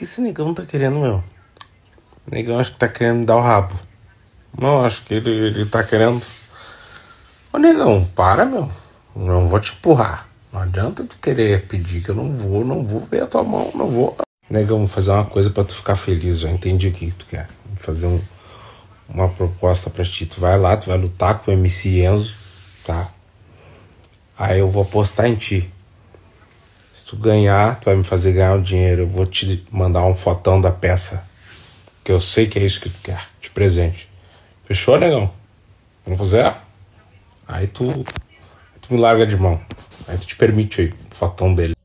que esse negão tá querendo, meu? O negão acho que tá querendo me dar o rabo. Não, acho que ele tá querendo... Ô, negão, para, meu. Não vou te empurrar. Não adianta tu querer pedir que eu não vou ver a tua mão, não vou. Negão, vou fazer uma coisa pra tu ficar feliz, já entendi o que tu quer. Vou fazer uma proposta pra ti. Tu vai lá, tu vai lutar com o MC Enzo, tá? Aí eu vou apostar em ti. Se tu ganhar, tu vai me fazer ganhar o dinheiro. Eu vou te mandar um fotão da peça. Que eu sei que é isso que tu quer, de presente. Fechou, negão? Se não fizer, aí tu me larga de mão. Aí tu te permite aí, o fotão dele.